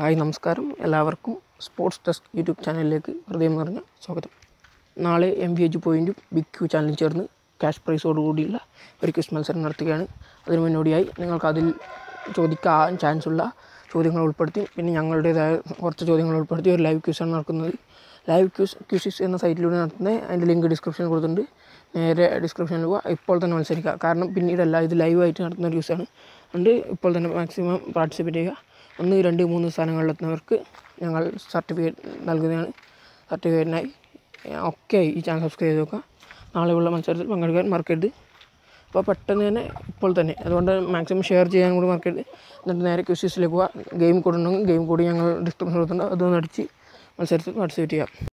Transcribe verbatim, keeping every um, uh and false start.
Hi നമസ്കാരം, എല്ലാവർക്കും sports desk YouTube ചാനലിലേക്ക് ഹൃദയം നിറഞ്ഞ സ്വാഗതം. നാളെ എം വി എച്ച് പോയിൻറ്റും ബിഗ് ക്യൂ ചാനലും ചേർന്ന് ക്യാഷ് പ്രൈസോടുകൂടിയുള്ള ഒരു ക്വിസ് മത്സരം നടത്തുകയാണ്. അതിന് മുന്നോടിയായി നിങ്ങൾക്ക് അതിൽ ചോദിക്കാൻ ചാൻസുള്ള ചോദ്യങ്ങൾ ഉൾപ്പെടുത്തി പിന്നെ ഞങ്ങളുടേതായ കുറച്ച് ചോദ്യങ്ങൾ ഉൾപ്പെടുത്തി ഒരു ലൈവ് ക്വിസാണ് നടക്കുന്നത്. ലൈവ് ക്യൂസ് ക്യൂസിസ് എന്ന സൈറ്റിലൂടെ നടത്തുന്നത്. അതിൻ്റെ ലിങ്ക് ഡിസ്ക്രിപ്ഷനിൽ കൊടുത്തിട്ടുണ്ട്. നേരെ ഡിസ്ക്രിപ്ഷനിൽ പോവുക. ഇപ്പോൾ തന്നെ മത്സരിക്കുക. കാരണം പിന്നീടല്ല, ഇത് ലൈവായിട്ട് നടത്തുന്ന ഒരു ക്യൂസാണ്. അതുകൊണ്ട് ഇപ്പോൾ തന്നെ മാക്സിമം പാർട്ടിസിപ്പേറ്റ് ചെയ്യുക. ഒന്ന് രണ്ട് മൂന്ന് സ്ഥാനങ്ങളിലെത്തുന്നവർക്ക് ഞങ്ങൾ സർട്ടിഫിക്കറ്റ് നൽകുന്നതാണ്. സർട്ടിഫിക്കറ്റിനായി ഒക്കെ ഈ ചാനൽ സബ്സ്ക്രൈബ് ചെയ്ത് നോക്കുക. നാളെയുള്ള മത്സരത്തിൽ പങ്കെടുക്കാൻ മറക്കരുത്. അപ്പോൾ പെട്ടെന്ന് തന്നെ ഇപ്പോൾ തന്നെ അതുകൊണ്ട് മാക്സിമം ഷെയർ ചെയ്യാൻ കൂടി മറക്കരുത്. എന്നിട്ട് നേരെ ക്വിസിലേക്ക് പോവുക. ഗെയിം കോഡ് ഉണ്ടെങ്കിൽ ഗെയിം കോഡ് ഞങ്ങൾ ഡിസ്ക്രിപ്ഷനിൽ കൊടുത്തിട്ടുണ്ട്. അതൊന്ന് അടിച്ച് മത്സരത്തിൽ പാർട്ടിസിപ്പേറ്റ് ചെയ്യാം.